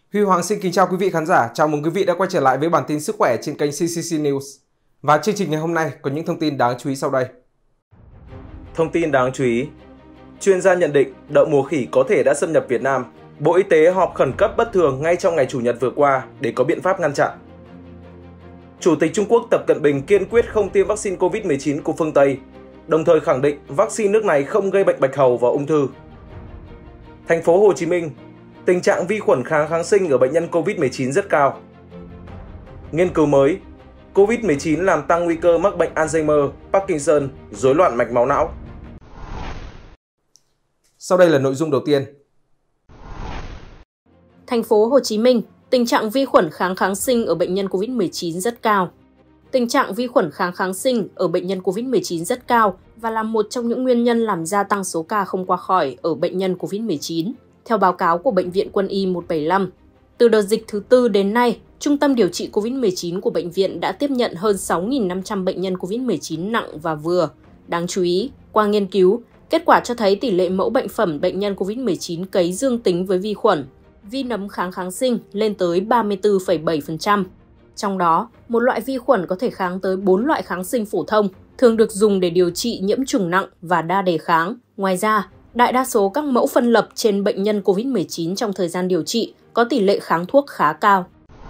Huy Hoàng xin kính chào quý vị khán giả, chào mừng quý vị đã quay trở lại với bản tin sức khỏe trên kênh CCC News. Và chương trình ngày hôm nay có những thông tin đáng chú ý sau đây. Thông tin đáng chú ý. Chuyên gia nhận định đậu mùa khỉ có thể đã xâm nhập Việt Nam. Bộ Y tế họp khẩn cấp bất thường ngay trong ngày Chủ nhật vừa qua để có biện pháp ngăn chặn. Chủ tịch Trung Quốc Tập Cận Bình kiên quyết không tiêm vaccine COVID-19 của phương Tây, đồng thời khẳng định vaccine nước này không gây bệnh bạch hầu và ung thư. Thành phố Hồ Chí Minh, tình trạng vi khuẩn kháng kháng sinh ở bệnh nhân COVID-19 rất cao. Nghiên cứu mới, COVID-19 làm tăng nguy cơ mắc bệnh Alzheimer, Parkinson, rối loạn mạch máu não. Sau đây là nội dung đầu tiên. Thành phố Hồ Chí Minh, tình trạng vi khuẩn kháng kháng sinh ở bệnh nhân COVID-19 rất cao. Tình trạng vi khuẩn kháng kháng sinh ở bệnh nhân COVID-19 rất cao và là một trong những nguyên nhân làm gia tăng số ca không qua khỏi ở bệnh nhân COVID-19. Theo báo cáo của Bệnh viện Quân y 175, từ đợt dịch thứ tư đến nay, Trung tâm điều trị COVID-19 của bệnh viện đã tiếp nhận hơn 6.500 bệnh nhân COVID-19 nặng và vừa. Đáng chú ý, qua nghiên cứu, kết quả cho thấy tỷ lệ mẫu bệnh phẩm bệnh nhân COVID-19 cấy dương tính với vi khuẩn, vi nấm kháng kháng sinh lên tới 34,7%. Trong đó, một loại vi khuẩn có thể kháng tới 4 loại kháng sinh phổ thông, thường được dùng để điều trị nhiễm trùng nặng và đa đề kháng. Ngoài ra, đại đa số các mẫu phân lập trên bệnh nhân COVID-19 trong thời gian điều trị có tỷ lệ kháng thuốc khá cao.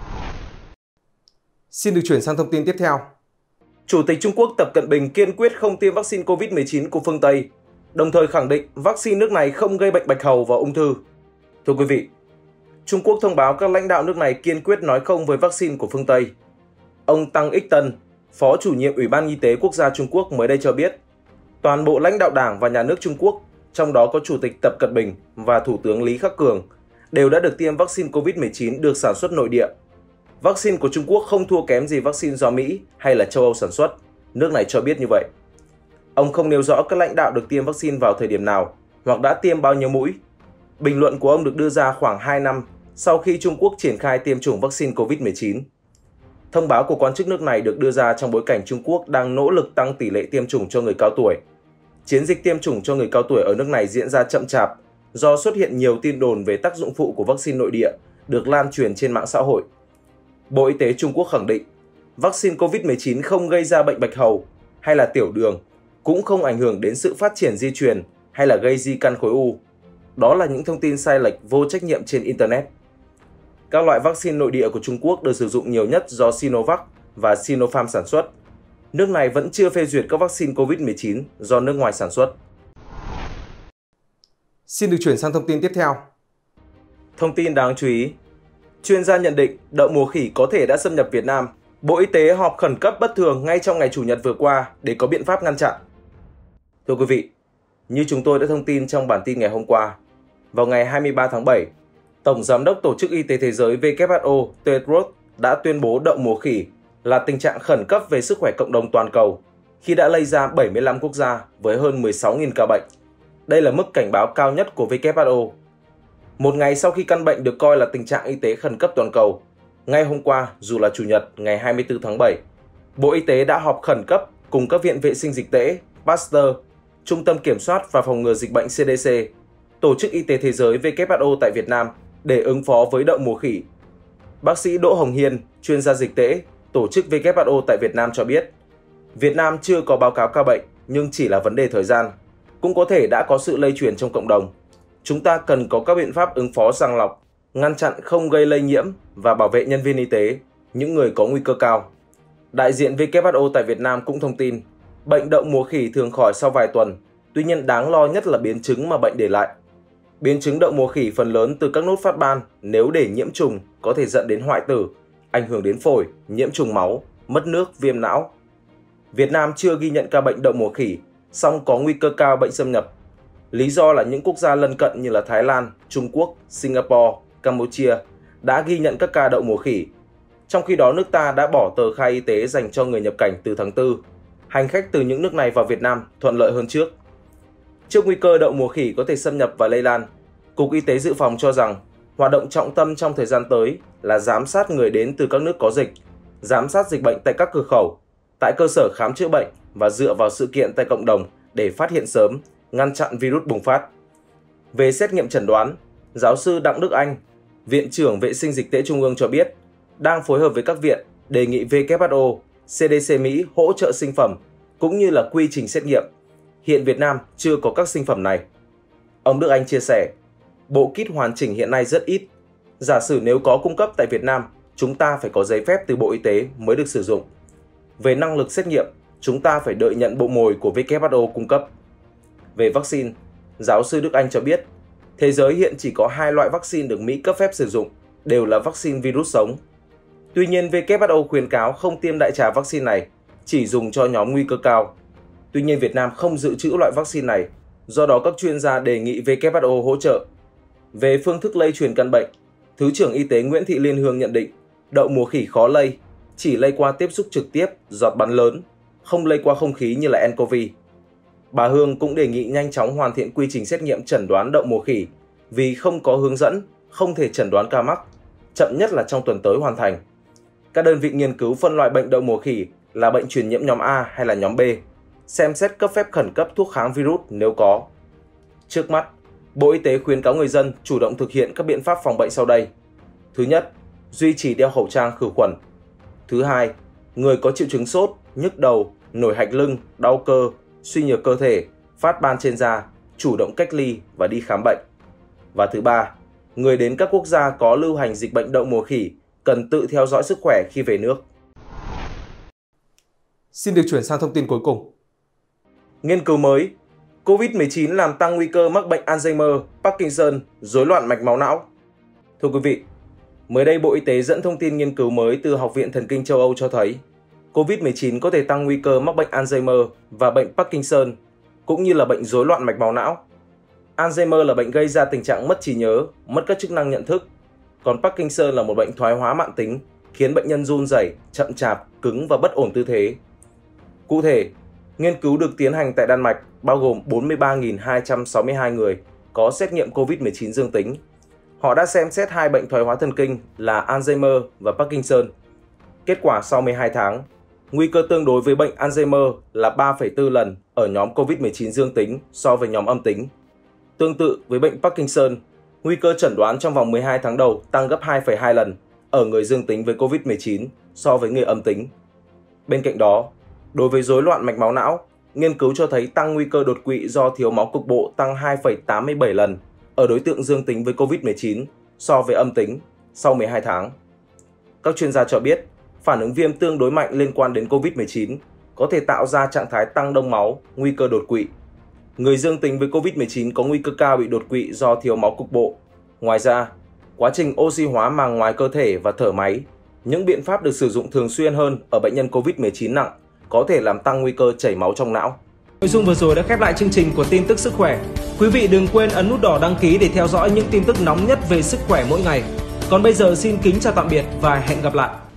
Xin được chuyển sang thông tin tiếp theo. Chủ tịch Trung Quốc Tập Cận Bình kiên quyết không tiêm vaccine COVID-19 của phương Tây, đồng thời khẳng định vaccine nước này không gây bệnh bạch hầu và ung thư. Thưa quý vị, Trung Quốc thông báo các lãnh đạo nước này kiên quyết nói không với vaccine của phương Tây. Ông Tăng Ích Tân, Phó chủ nhiệm Ủy ban Y tế Quốc gia Trung Quốc mới đây cho biết, toàn bộ lãnh đạo Đảng và Nhà nước Trung Quốc, trong đó có Chủ tịch Tập Cận Bình và Thủ tướng Lý Khắc Cường, đều đã được tiêm vaccine COVID-19 được sản xuất nội địa. Vaccine của Trung Quốc không thua kém gì vaccine do Mỹ hay là châu Âu sản xuất, nước này cho biết như vậy. Ông không nêu rõ các lãnh đạo được tiêm vaccine vào thời điểm nào hoặc đã tiêm bao nhiêu mũi. Bình luận của ông được đưa ra khoảng 2 năm sau khi Trung Quốc triển khai tiêm chủng vaccine COVID-19. Thông báo của quan chức nước này được đưa ra trong bối cảnh Trung Quốc đang nỗ lực tăng tỷ lệ tiêm chủng cho người cao tuổi. Chiến dịch tiêm chủng cho người cao tuổi ở nước này diễn ra chậm chạp do xuất hiện nhiều tin đồn về tác dụng phụ của vaccine nội địa được lan truyền trên mạng xã hội. Bộ Y tế Trung Quốc khẳng định vaccine COVID-19 không gây ra bệnh bạch hầu hay là tiểu đường, cũng không ảnh hưởng đến sự phát triển di truyền hay là gây di căn khối u. Đó là những thông tin sai lệch vô trách nhiệm trên Internet. Các loại vaccine nội địa của Trung Quốc được sử dụng nhiều nhất do Sinovac và Sinopharm sản xuất. Nước này vẫn chưa phê duyệt các vaccine COVID-19 do nước ngoài sản xuất. Xin được chuyển sang thông tin tiếp theo. Thông tin đáng chú ý. Chuyên gia nhận định đậu mùa khỉ có thể đã xâm nhập Việt Nam. Bộ Y tế họp khẩn cấp bất thường ngay trong ngày Chủ nhật vừa qua để có biện pháp ngăn chặn. Thưa quý vị, như chúng tôi đã thông tin trong bản tin ngày hôm qua, vào ngày 23 tháng 7, Tổng Giám đốc Tổ chức Y tế Thế giới WHO Tedros đã tuyên bố đậu mùa khỉ là tình trạng khẩn cấp về sức khỏe cộng đồng toàn cầu khi đã lây ra 75 quốc gia với hơn 16.000 ca bệnh. Đây là mức cảnh báo cao nhất của WHO. Một ngày sau khi căn bệnh được coi là tình trạng y tế khẩn cấp toàn cầu, ngay hôm qua, dù là Chủ nhật ngày 24 tháng 7, Bộ Y tế đã họp khẩn cấp cùng các viện vệ sinh dịch tễ, Pasteur, Trung tâm Kiểm soát và Phòng ngừa Dịch bệnh CDC, Tổ chức Y tế Thế giới WHO tại Việt Nam để ứng phó với đậu mùa khỉ. Bác sĩ Đỗ Hồng Hiên, chuyên gia dịch tễ, Tổ chức WHO tại Việt Nam cho biết, Việt Nam chưa có báo cáo ca bệnh nhưng chỉ là vấn đề thời gian, cũng có thể đã có sự lây truyền trong cộng đồng. Chúng ta cần có các biện pháp ứng phó sàng lọc, ngăn chặn không gây lây nhiễm và bảo vệ nhân viên y tế, những người có nguy cơ cao. Đại diện WHO tại Việt Nam cũng thông tin, bệnh đậu mùa khỉ thường khỏi sau vài tuần, tuy nhiên đáng lo nhất là biến chứng mà bệnh để lại. Biến chứng đậu mùa khỉ phần lớn từ các nốt phát ban nếu để nhiễm trùng có thể dẫn đến hoại tử, ảnh hưởng đến phổi, nhiễm trùng máu, mất nước, viêm não. Việt Nam chưa ghi nhận ca bệnh đậu mùa khỉ, song có nguy cơ cao bệnh xâm nhập. Lý do là những quốc gia lân cận như là Thái Lan, Trung Quốc, Singapore, Campuchia đã ghi nhận các ca đậu mùa khỉ. Trong khi đó nước ta đã bỏ tờ khai y tế dành cho người nhập cảnh từ tháng 4. Hành khách từ những nước này vào Việt Nam thuận lợi hơn trước. Trước nguy cơ đậu mùa khỉ có thể xâm nhập và lây lan, Cục Y tế Dự phòng cho rằng hoạt động trọng tâm trong thời gian tới là giám sát người đến từ các nước có dịch, giám sát dịch bệnh tại các cửa khẩu, tại cơ sở khám chữa bệnh và dựa vào sự kiện tại cộng đồng để phát hiện sớm, ngăn chặn virus bùng phát. Về xét nghiệm chẩn đoán, giáo sư Đặng Đức Anh, Viện trưởng Vệ sinh Dịch tễ Trung ương cho biết, đang phối hợp với các viện đề nghị WHO, CDC Mỹ hỗ trợ sinh phẩm cũng như là quy trình xét nghiệm. Hiện Việt Nam chưa có các sinh phẩm này. Ông Đức Anh chia sẻ, bộ kit hoàn chỉnh hiện nay rất ít. Giả sử nếu có cung cấp tại Việt Nam, chúng ta phải có giấy phép từ Bộ Y tế mới được sử dụng. Về năng lực xét nghiệm, chúng ta phải đợi nhận bộ mồi của WHO cung cấp. Về vaccine, giáo sư Đức Anh cho biết, thế giới hiện chỉ có 2 loại vaccine được Mỹ cấp phép sử dụng, đều là vaccine virus sống. Tuy nhiên, WHO khuyến cáo không tiêm đại trà vaccine này, chỉ dùng cho nhóm nguy cơ cao. Tuy nhiên, Việt Nam không dự trữ loại vaccine này, do đó các chuyên gia đề nghị WHO hỗ trợ. Về phương thức lây truyền căn bệnh, Thứ trưởng Y tế Nguyễn Thị Liên Hương nhận định, đậu mùa khỉ khó lây, chỉ lây qua tiếp xúc trực tiếp, giọt bắn lớn, không lây qua không khí như là nCoV. Bà Hương cũng đề nghị nhanh chóng hoàn thiện quy trình xét nghiệm chẩn đoán đậu mùa khỉ vì không có hướng dẫn, không thể chẩn đoán ca mắc, chậm nhất là trong tuần tới hoàn thành. Các đơn vị nghiên cứu phân loại bệnh đậu mùa khỉ là bệnh truyền nhiễm nhóm A hay là nhóm B, xem xét cấp phép khẩn cấp thuốc kháng virus nếu có. Trước mắt, Bộ Y tế khuyến cáo người dân chủ động thực hiện các biện pháp phòng bệnh sau đây. Thứ nhất, duy trì đeo khẩu trang khử khuẩn. Thứ hai, người có triệu chứng sốt, nhức đầu, nổi hạch lưng, đau cơ, suy nhược cơ thể, phát ban trên da, chủ động cách ly và đi khám bệnh. Và thứ ba, người đến các quốc gia có lưu hành dịch bệnh đậu mùa khỉ cần tự theo dõi sức khỏe khi về nước. Xin được chuyển sang thông tin cuối cùng. Nghiên cứu mới, COVID-19 làm tăng nguy cơ mắc bệnh Alzheimer, Parkinson, rối loạn mạch máu não. Thưa quý vị, mới đây Bộ Y tế dẫn thông tin nghiên cứu mới từ Học viện Thần kinh châu Âu cho thấy COVID-19 có thể tăng nguy cơ mắc bệnh Alzheimer và bệnh Parkinson, cũng như là bệnh rối loạn mạch máu não. Alzheimer là bệnh gây ra tình trạng mất trí nhớ, mất các chức năng nhận thức, còn Parkinson là một bệnh thoái hóa mãn tính, khiến bệnh nhân run rẩy, chậm chạp, cứng và bất ổn tư thế. Cụ thể, nghiên cứu được tiến hành tại Đan Mạch, bao gồm 43.262 người có xét nghiệm COVID-19 dương tính. Họ đã xem xét 2 bệnh thoái hóa thần kinh là Alzheimer và Parkinson. Kết quả sau 12 tháng, nguy cơ tương đối với bệnh Alzheimer là 3,4 lần ở nhóm COVID-19 dương tính so với nhóm âm tính. Tương tự với bệnh Parkinson, nguy cơ chẩn đoán trong vòng 12 tháng đầu tăng gấp 2,2 lần ở người dương tính với COVID-19 so với người âm tính. Bên cạnh đó, đối với rối loạn mạch máu não, nghiên cứu cho thấy tăng nguy cơ đột quỵ do thiếu máu cục bộ tăng 2,87 lần ở đối tượng dương tính với COVID-19 so với âm tính sau 12 tháng. Các chuyên gia cho biết, phản ứng viêm tương đối mạnh liên quan đến COVID-19 có thể tạo ra trạng thái tăng đông máu, nguy cơ đột quỵ. Người dương tính với COVID-19 có nguy cơ cao bị đột quỵ do thiếu máu cục bộ. Ngoài ra, quá trình oxy hóa màng ngoài cơ thể và thở máy, những biện pháp được sử dụng thường xuyên hơn ở bệnh nhân COVID-19 nặng có thể làm tăng nguy cơ chảy máu trong não. Nội dung vừa rồi đã khép lại chương trình của tin tức sức khỏe. Quý vị đừng quên ấn nút đỏ đăng ký để theo dõi những tin tức nóng nhất về sức khỏe mỗi ngày. Còn bây giờ xin kính chào tạm biệt và hẹn gặp lại.